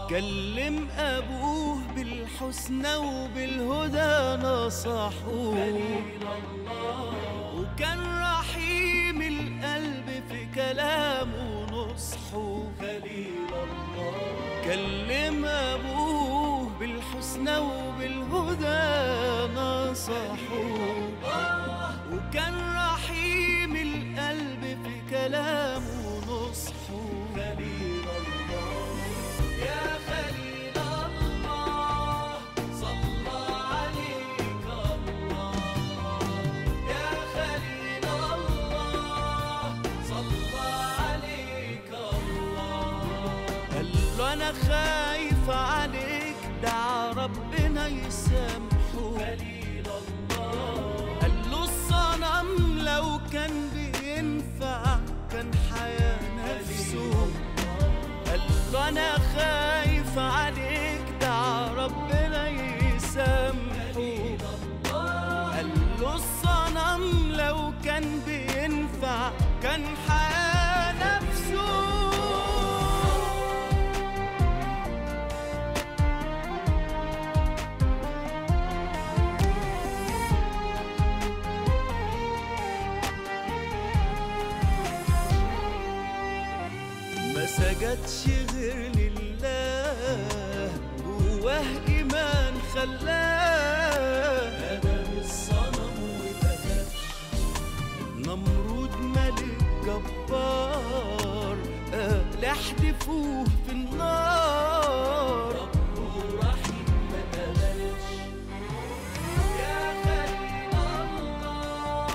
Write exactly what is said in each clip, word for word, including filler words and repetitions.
كلم أبوه بالحسنى وبالهدى نصحوه، وكان رحيم القلب في كلامه نصحه. كلم أبوه بالحسنى وبالهدى نصحوه، وكان رحيم القلب في كلامه نصحه. خليل الله يا خليل الله، صلى عليك الله يا خليل الله، صلى عليك الله. قال له أنا خايف عليك، دعا ربنا يسامحه. خليل الله قال له الصنم لو كان بينفع كان حياة نفسه. قال له أنا خايف عليك، دعا ربنا يسامحه. قال له الصنم لو كان بينفع كان حياة نفسه. ما سجدش غير لله، جواه إيمان خلاه هدم الصنم وبكاش. نمرود ملك جبار قال احدفوه في النار، ربه رحيم ما قبلش. يا خليل الله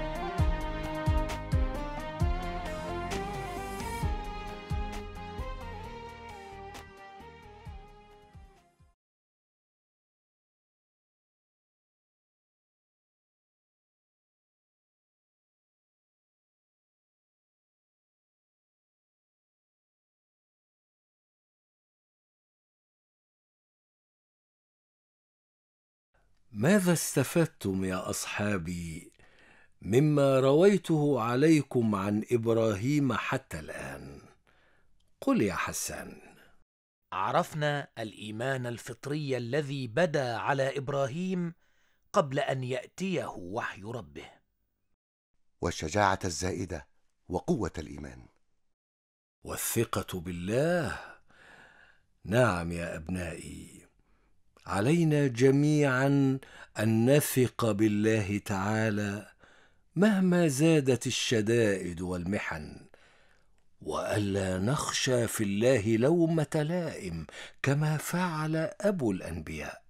ماذا استفدتم يا أصحابي مما رويته عليكم عن إبراهيم حتى الآن؟ قل يا حسان. عرفنا الإيمان الفطري الذي بدا على إبراهيم قبل أن يأتيه وحي ربه، والشجاعة الزائدة وقوة الإيمان، والثقة بالله. نعم يا أبنائي، علينا جميعا أن نثق بالله تعالى مهما زادت الشدائد والمحن، وألا نخشى في الله لومة لائم كما فعل أبو الأنبياء.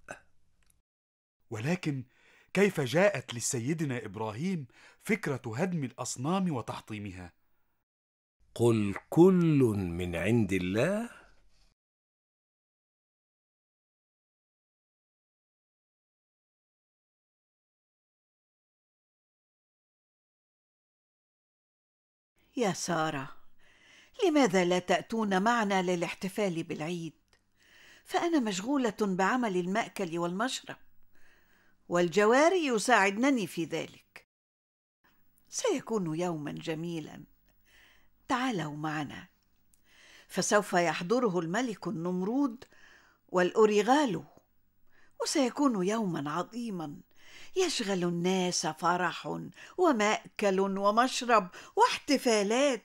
ولكن كيف جاءت لسيدنا إبراهيم فكرة هدم الأصنام وتحطيمها؟ قل كل من عند الله. يا سارة، لماذا لا تأتون معنا للاحتفال بالعيد؟ فأنا مشغولة بعمل المأكل والمشرب، والجواري يساعدنني في ذلك. سيكون يوما جميلا، تعالوا معنا، فسوف يحضره الملك النمرود والأوريغال، وسيكون يوما عظيما يشغل الناس فرح ومأكل ومشرب واحتفالات.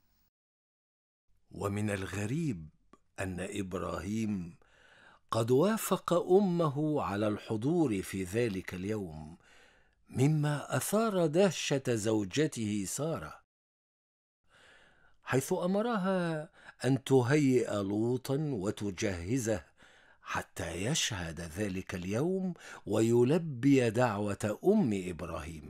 ومن الغريب أن إبراهيم قد وافق أمه على الحضور في ذلك اليوم، مما أثار دهشة زوجته سارة، حيث أمرها أن تهيئ لوطا وتجهزه حتى يشهد ذلك اليوم ويلبي دعوة أم إبراهيم.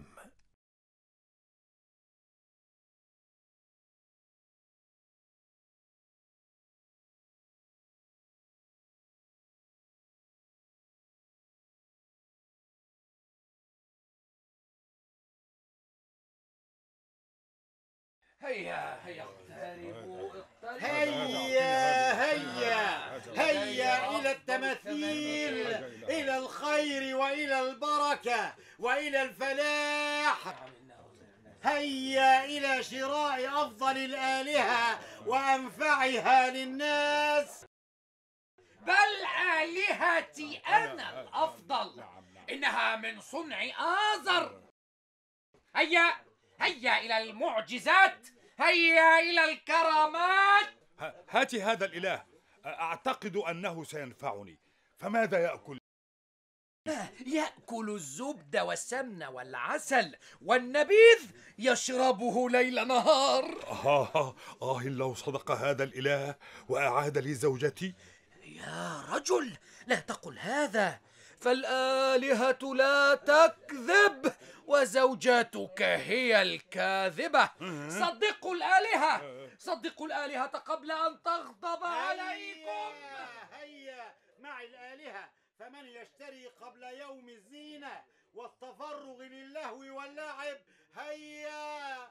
هيا هيا اقتربوا اقتربوا هيا هيا هيا إلى التماثيل، إلى الخير وإلى البركة وإلى الفلاح. هيا إلى شراء أفضل الآلهة وأنفعها للناس. بل آلهتي أنا الأفضل، إنها من صنع آزر. هيا هيا إلى المعجزات، هيا إلى الكرامات. هات هذا الإله، أعتقد أنه سينفعني. فماذا يأكل؟ يأكل الزبد والسمن والعسل، والنبيذ يشربه ليل نهار. آه آه لو صدق هذا الإله وأعاد لي زوجتي. يا رجل، لا تقل هذا، فالآلهة لا تكذب وزوجاتك هي الكاذبة. صدقوا الآلهة، صدقوا الآلهة قبل أن تغضب عليكم. هيا مع الآلهة، فمن يشتري قبل يوم الزينة والتفرغ للهو واللعب. هيا.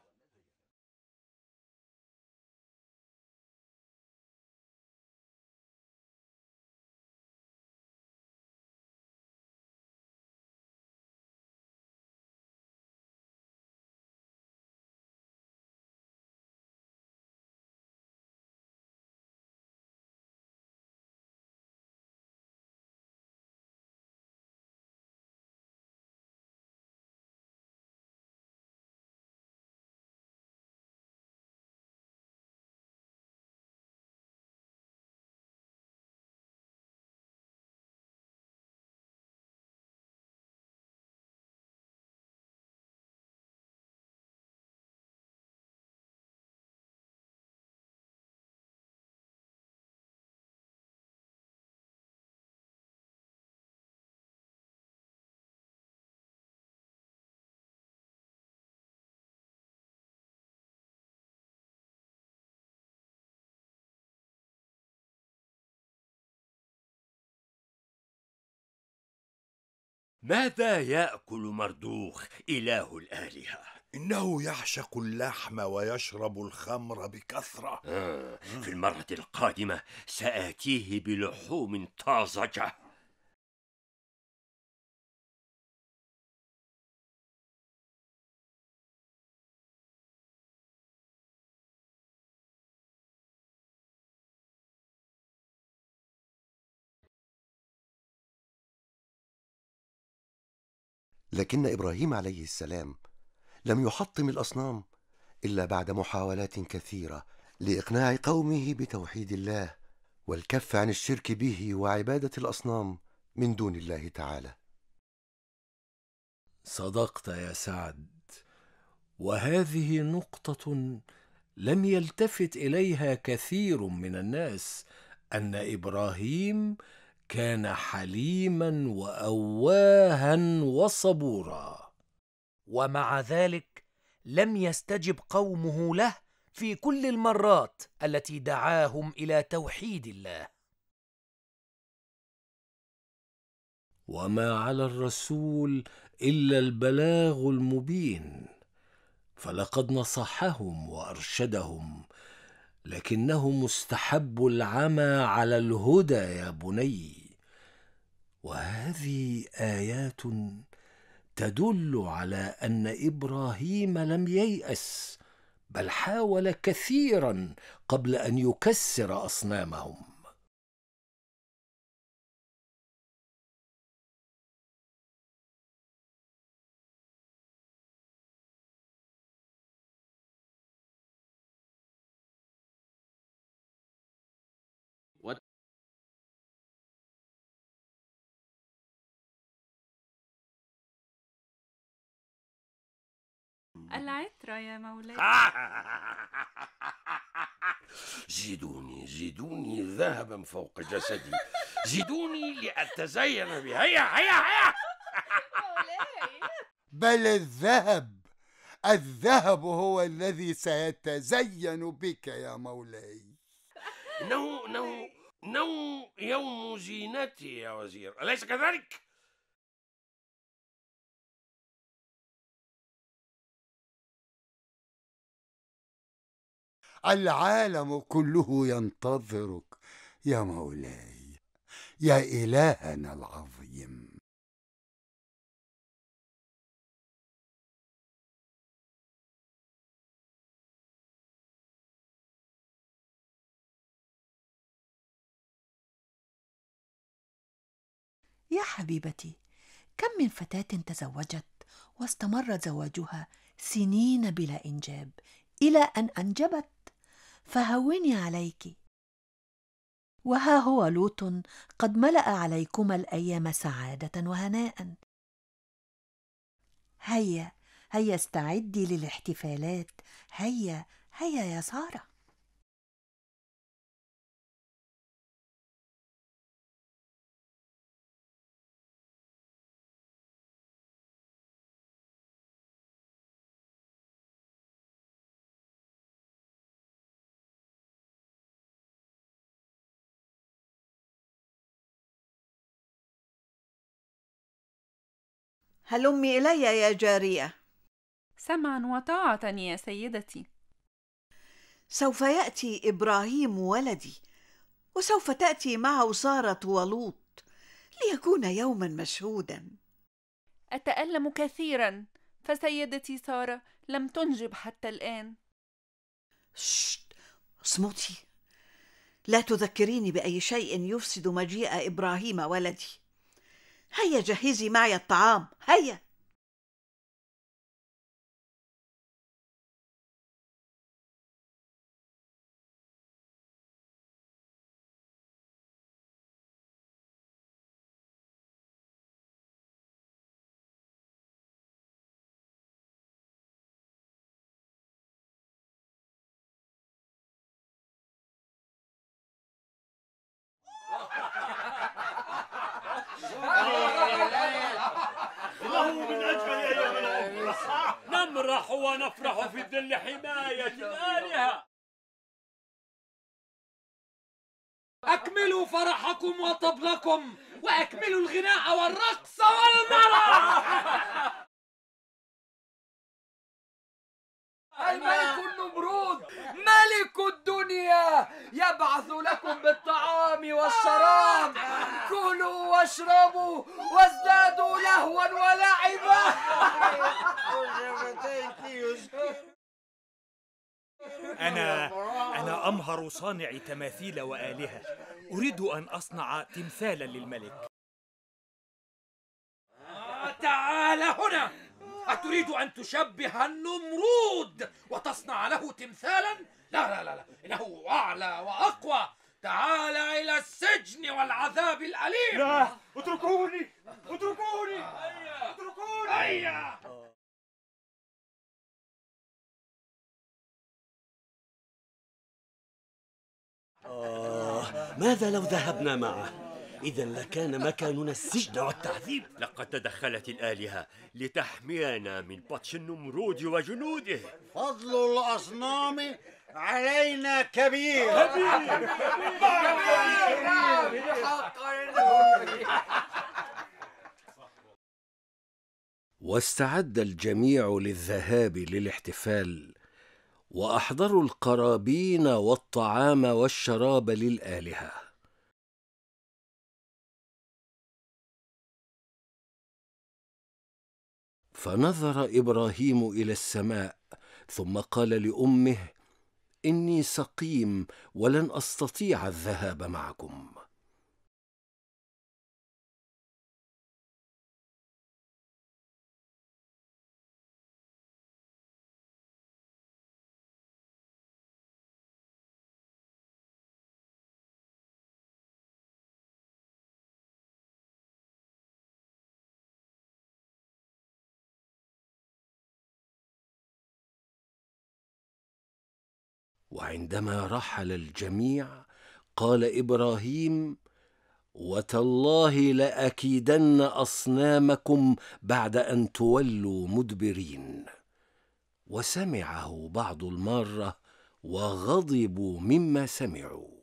ماذا يأكل مردوخ إله الآلهة؟ إنه يعشق اللحم ويشرب الخمر بكثرة. آه في المرة القادمة سآتيه بلحوم طازجة. لكن إبراهيم عليه السلام لم يحطم الأصنام إلا بعد محاولات كثيرة لإقناع قومه بتوحيد الله والكف عن الشرك به وعبادة الأصنام من دون الله تعالى. صدقت يا سعد، وهذه نقطة لم يلتفت إليها كثير من الناس، أن إبراهيم كان حليما وأواها وصبورا، ومع ذلك لم يستجب قومه له في كل المرات التي دعاهم إلى توحيد الله. وما على الرسول إلا البلاغ المبين، فلقد نصحهم وأرشدهم، لكنه مستحب العمى على الهدى يا بني. وهذه آيات تدل على أن إبراهيم لم ييأس، بل حاول كثيرا قبل أن يكسر أصنامهم. العترة يا مولاي. زيدوني زيدوني ذهبا فوق جسدي، زيدوني لأتزين به. هيا هيا هيا. مولاي. بل الذهب الذهب هو الذي سيتزين بك يا مولاي. إنه إنه إنه يوم زينتي يا وزير، أليس كذلك؟ العالم كله ينتظرك يا مولاي، يا إلهنا العظيم. يا حبيبتي، كم من فتاة تزوجت واستمر زواجها سنين بلا إنجاب إلى أن أنجبت، فهوني عليك. وها هو لوط قد ملأ عليكما الأيام سعادة وهناء. هيا هيا استعدي للاحتفالات، هيا هيا يا سارة. هلمي إلي يا جارية. سمعا وطاعة يا سيدتي. سوف يأتي إبراهيم ولدي، وسوف تأتي معه سارة ولوط، ليكون يوما مشهودا. أتألم كثيرا، فسيدتي سارة لم تنجب حتى الآن. شت، اصمتي، لا تذكريني بأي شيء يفسد مجيء إبراهيم ولدي. هيا جهزي معي الطعام، هيا. نمرح ونفرح في ظل حماية الآلهة. أكملوا فرحكم وطبلكم، وأكملوا الغناء والرقص والمرح. الملك النمرود ملك الدنيا يبعث لكم بالطعام والشراب، كلوا واشربوا وازدادوا لهوا ولعبا. أنا أنا أمهر صانع تماثيل وآلهة، أريد أن أصنع تمثالا للملك. تعال هنا. أتريد أن تشبه النمرود وتصنع له تمثالا؟ لا لا لا لا، إنه أعلى وأقوى. تعال إلى السجن والعذاب الأليم. لا، اتركوني اتركوني اتركوني. هيا. آه، ماذا لو ذهبنا معه؟ إذا لكان مكاننا السجن والتعذيب. لقد تدخلت الآلهة لتحمينا من بطش النمرود وجنوده. فضل الأصنام علينا كبير. كبير. واستعد الجميع للذهاب للاحتفال، وأحضروا القرابين والطعام والشراب للآلهة. فنظر إبراهيم إلى السماء، ثم قال لأمه: إني سقيم ولن أستطيع الذهاب معكم. وعندما رحل الجميع قال إبراهيم: وتالله لأكيدن أصنامكم بعد أن تولوا مدبرين. وسمعه بعض المارة وغضبوا مما سمعوا.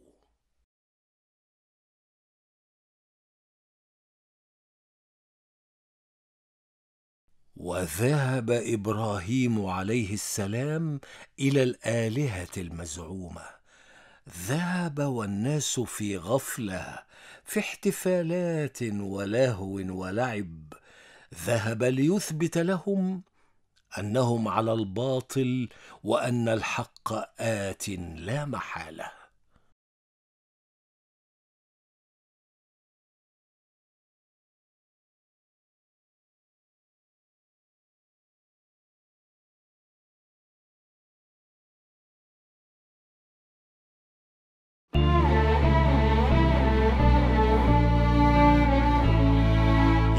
وذهب إبراهيم عليه السلام إلى الآلهة المزعومة. ذهب والناس في غفلة، في احتفالات ولهو ولعب. ذهب ليثبت لهم أنهم على الباطل، وأن الحق آت لا محالة.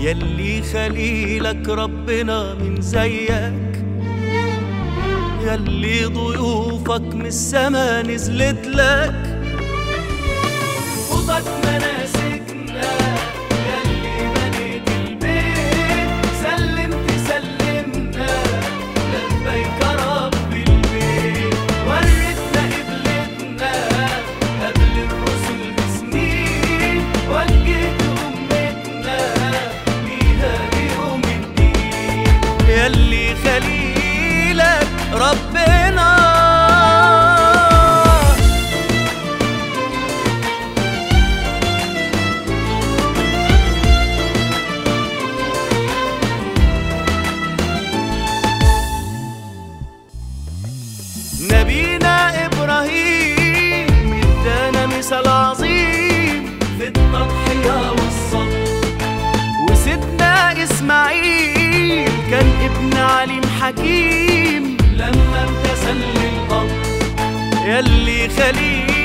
يلي خليلك ربنا من زيك، يلي ضيوفك من السما نزلت لك، خطك مناسكنا يلي بنيت البيت، سلمت سلمنا لبيك رب البيت، وريتنا قبلتنا قبل الرسل بسنين، وجهت أمتنا بيها ليوم الدين، يلي خليلك ربنا. نبينا إبراهيم ادانا مثال عظيم في التضحية والصبر، وسيدنا إسماعيل كان ابن عليم حكيم لما امتثل للأمر، يلي خليل